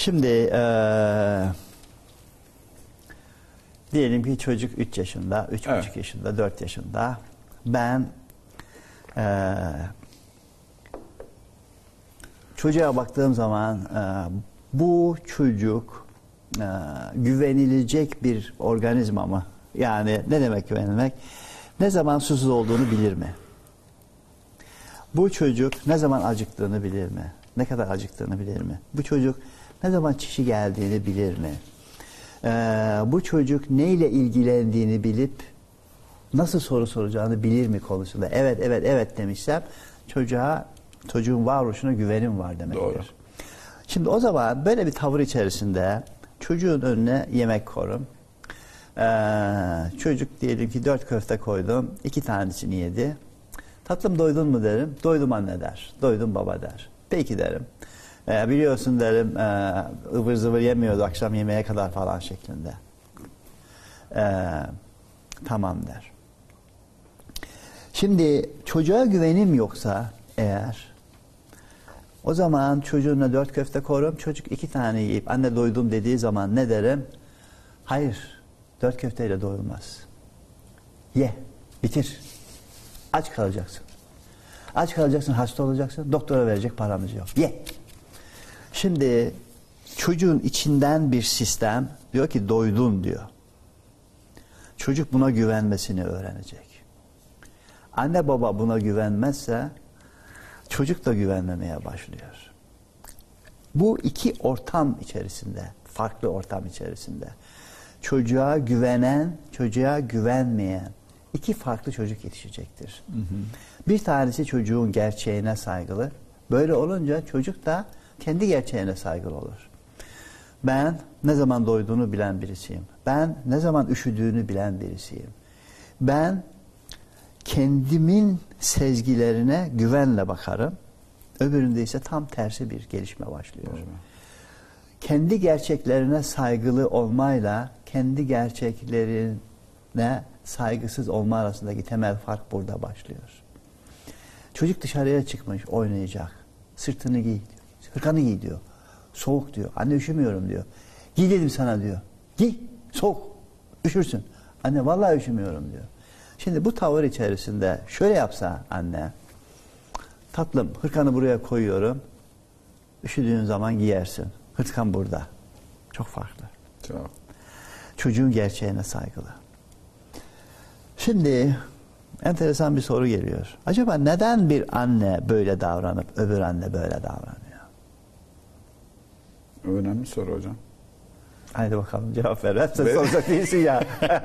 Şimdi diyelim ki çocuk 3 yaşında, 3,5 Evet. yaşında, 4 yaşında. Ben çocuğa baktığım zaman bu çocuk güvenilecek bir organizma mı? Yani ne demek güvenilmek? Ne zaman susuz olduğunu bilir mi? Bu çocuk ne zaman acıktığını bilir mi? Ne kadar acıktığını bilir mi? Bu çocuk ne zaman çişi geldiğini bilir mi? Bu çocuk neyle ilgilendiğini bilip nasıl soru soracağını bilir mi konusunda? Evet, evet, evet demişsem çocuğun varoluşuna güvenim var demektir. Doğru. Şimdi o zaman böyle bir tavır içerisinde çocuğun önüne yemek korum. Çocuk diyelim ki 4 köfte koydum, 2 tanesini yedi. Tatlım doydun mu derim. Doydum anne der. Doydum baba der. Peki derim. Biliyorsun derim ıvır zıvır yemiyordu akşam yemeğe kadar falan şeklinde. Tamam der. Şimdi çocuğa güvenim yoksa eğer o zaman çocuğuna 4 köfte koyarım. Çocuk 2 tane yiyip anne doydum dediği zaman ne derim? Hayır. 4 köfteyle doyulmaz. Ye. Bitir. Aç kalacaksın. Aç kalacaksın, hasta olacaksın. Doktora verecek paramız yok. Ye. Şimdi çocuğun içinden bir sistem diyor ki doydun diyor. Çocuk buna güvenmesini öğrenecek. Anne baba buna güvenmezse çocuk da güvenmemeye başlıyor. Bu iki ortam içerisinde, farklı ortam içerisinde çocuğa güvenen, çocuğa güvenmeyen iki farklı çocuk yetişecektir. Hı hı. Bir tanesi çocuğun gerçeğine saygılı. Böyle olunca çocuk da kendi gerçeğine saygılı olur. Ben ne zaman doyduğunu bilen birisiyim. Ben ne zaman üşüdüğünü bilen birisiyim. Ben kendimin sezgilerine güvenle bakarım. Öbüründe ise tam tersi bir gelişme başlıyor. Doğru. Kendi gerçeklerine saygılı olmayla kendi gerçeklerine saygısız olma arasındaki temel fark burada başlıyor. Çocuk dışarıya çıkmış, oynayacak. Sırtını giy, hırkanı giy diyor. Soğuk diyor. Anne üşümüyorum diyor. Giy dedim sana diyor. Giy, soğuk, üşürsün. Anne vallahi üşümüyorum diyor. Şimdi bu tavır içerisinde şöyle yapsa anne, tatlım hırkanı buraya koyuyorum. Üşüdüğün zaman giyersin. Hırkan burada. Çok farklı. Çok. Çocuğun gerçeğine saygılı. Şimdi enteresan bir soru geliyor. Acaba neden bir anne böyle davranıp öbür anne böyle davranıyor? Önemli soru hocam. Haydi bakalım cevap ver. Hep sen soracak değilsin ya.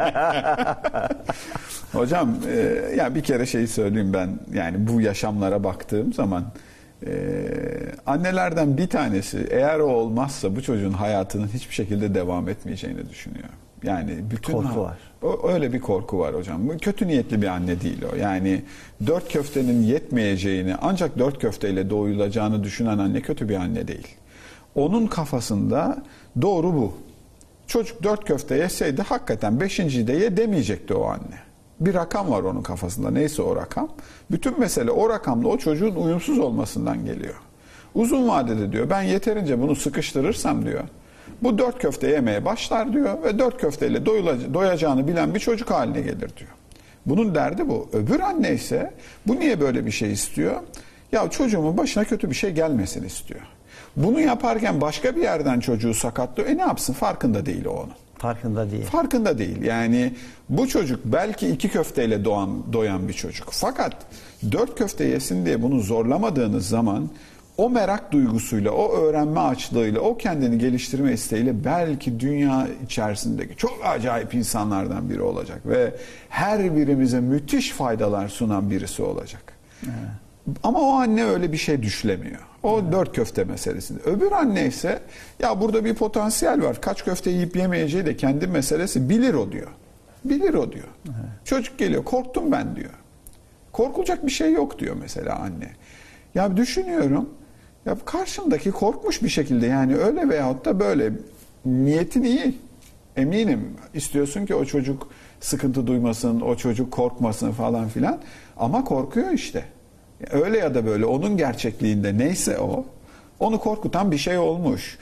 Hocam ya bir kere şeyi söyleyeyim ben, yani bu yaşamlara baktığım zaman annelerden bir tanesi eğer o olmazsa bu çocuğun hayatının hiçbir şekilde devam etmeyeceğini düşünüyor. Yani bütün korku var. Öyle bir korku var hocam. Bu kötü niyetli bir anne değil o. Yani 4 köftenin yetmeyeceğini, ancak 4 köfteyle doyulacağını düşünen anne kötü bir anne değil. Onun kafasında doğru bu. Çocuk 4 köfte yeseydi hakikaten 5.'yi de ye demeyecekti o anne. Bir rakam var onun kafasında. Neyse o rakam. Bütün mesele o rakamla o çocuğun uyumsuz olmasından geliyor. Uzun vadede diyor ben yeterince bunu sıkıştırırsam diyor. Bu 4 köfte yemeye başlar diyor ve 4 köfteyle doyacağını bilen bir çocuk haline gelir diyor. Bunun derdi bu. Öbür anne ise bu niye böyle bir şey istiyor? Ya çocuğumun başına kötü bir şey gelmesin istiyor. Bunu yaparken başka bir yerden çocuğu sakatlıyor. Ne yapsın? Farkında değil o onun. Farkında değil. Farkında değil. Yani bu çocuk belki 2 köfteyle doyan bir çocuk. Fakat 4 köfte yesin diye bunu zorlamadığınız zaman o merak duygusuyla, o öğrenme açlığıyla, o kendini geliştirme isteğiyle belki dünya içerisindeki çok acayip insanlardan biri olacak ve her birimize müthiş faydalar sunan birisi olacak. Evet. Ama o anne öyle bir şey düşlemiyor. O 4 köfte meselesinde. Öbür anne ise ya burada bir potansiyel var. Kaç köfte yiyip yemeyeceği de kendi meselesi, bilir o diyor. Bilir o diyor. Evet. Çocuk geliyor, korktum ben diyor. Korkulacak bir şey yok diyor mesela anne. Ya düşünüyorum, ya karşımdaki korkmuş bir şekilde, yani öyle veyahut da böyle, niyetin iyi. Eminim istiyorsun ki o çocuk sıkıntı duymasın, o çocuk korkmasın falan filan, ama korkuyor işte. Öyle ya da böyle onun gerçekliğinde neyse o, onu korkutan bir şey olmuş.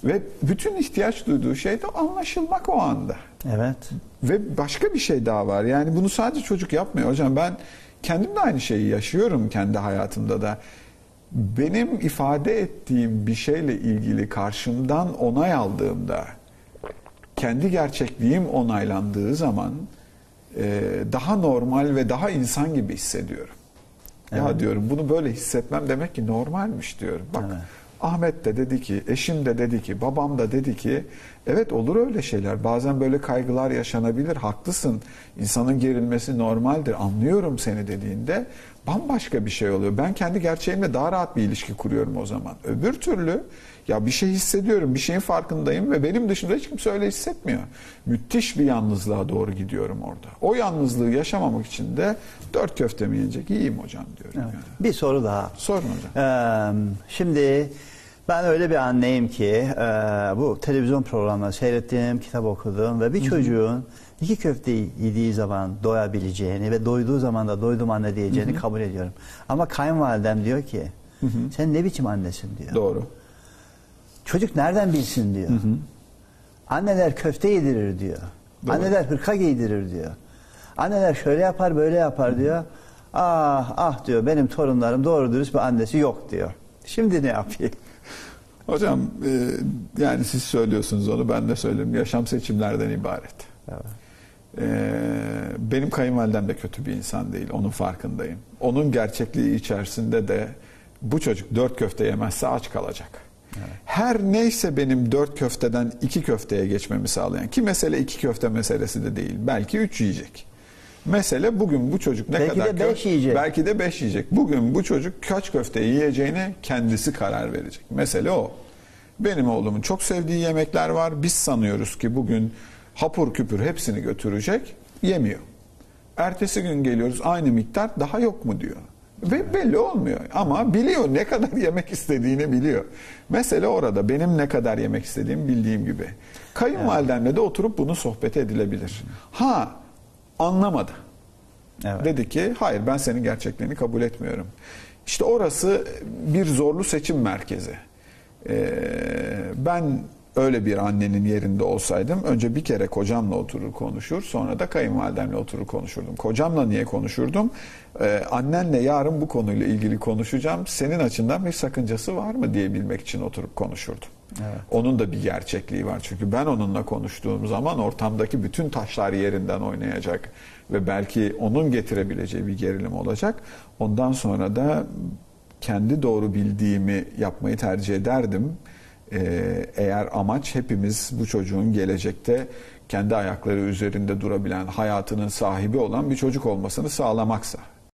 Ve bütün ihtiyaç duyduğu şey de anlaşılmak o anda. Evet. Ve başka bir şey daha var. Yani bunu sadece çocuk yapmıyor hocam. Ben kendim de aynı şeyi yaşıyorum kendi hayatımda da. Benim ifade ettiğim bir şeyle ilgili karşımdan onay aldığımda, kendi gerçekliğim onaylandığı zaman daha normal ve daha insan gibi hissediyorum. Ya Evet. diyorum bunu böyle hissetmem demek ki normalmiş diyorum. Bak Evet. Ahmet de dedi ki, eşim de dedi ki, babam da dedi ki evet olur öyle şeyler. Bazen böyle kaygılar yaşanabilir. Haklısın. İnsanın gerilmesi normaldir. Anlıyorum seni dediğinde bambaşka bir şey oluyor. Ben kendi gerçeğimle daha rahat bir ilişki kuruyorum o zaman. Öbür türlü ya bir şey hissediyorum, bir şeyin farkındayım ve benim dışında hiç kimse öyle hissetmiyor. Müthiş bir yalnızlığa doğru gidiyorum orada. O yalnızlığı yaşamamak için de 4 köfte mi yenecek? Yiyeyim hocam diyorum. Evet. Yani. Bir soru daha. Sorun hocam. Şimdi ben öyle bir anneyim ki bu televizyon programları seyrettim, kitap okudum ve bir çocuğun 2 köfte yediği zaman doyabileceğini ve doyduğu zaman da doydum anne diyeceğini kabul ediyorum. Ama kayınvalidem diyor ki sen ne biçim annesin diyor. Doğru. Çocuk nereden bilsin diyor. Anneler köfte yedirir diyor. Doğru. Anneler hırka giydirir diyor. Anneler şöyle yapar böyle yapar diyor. Ah ah diyor benim torunlarım doğru dürüst bir annesi yok diyor. Şimdi ne yapayım? Hocam yani siz söylüyorsunuz onu ben de söyleyeyim. Yaşam seçimlerden ibaret. Evet. Benim kayınvalidem de kötü bir insan değil. Onun farkındayım. Onun gerçekliği içerisinde de bu çocuk 4 köfte yemezse aç kalacak. Evet. Her neyse benim 4 köfteden 2 köfteye geçmemi sağlayan ki mesele 2 köfte meselesi de değil. Belki 3 yiyecek. Mesele bugün bu çocuk ne belki kadar de 5 yiyecek. Belki de 5 yiyecek. Bugün bu çocuk kaç köfte yiyeceğine kendisi karar verecek. Mesele o. Benim oğlumun çok sevdiği yemekler var. Biz sanıyoruz ki bugün hapur küpür hepsini götürecek. Yemiyor. Ertesi gün geliyoruz aynı miktar daha yok mu diyor. Ve belli olmuyor. Ama biliyor ne kadar yemek istediğini biliyor. Mesele orada. Benim ne kadar yemek istediğimi bildiğim gibi. Kayınvalidemle de oturup bunu sohbet edilebilir. Ha anlamadı. Evet. Dedi ki hayır ben senin gerçekliğini kabul etmiyorum. İşte orası bir zorlu seçim merkezi. Ben öyle bir annenin yerinde olsaydım önce bir kere kocamla oturur konuşur sonra da kayınvalidemle oturur konuşurdum. Kocamla niye konuşurdum? Annenle yarın bu konuyla ilgili konuşacağım. Senin açından bir sakıncası var mı diyebilmek için oturup konuşurdum. Evet. Onun da bir gerçekliği var. Çünkü ben onunla konuştuğum zaman ortamdaki bütün taşlar yerinden oynayacak ve belki onun getirebileceği bir gerilim olacak. Ondan sonra da kendi doğru bildiğimi yapmayı tercih ederdim. Eğer amaç hepimiz bu çocuğun gelecekte kendi ayakları üzerinde durabilen, hayatının sahibi olan bir çocuk olmasını sağlamaksa.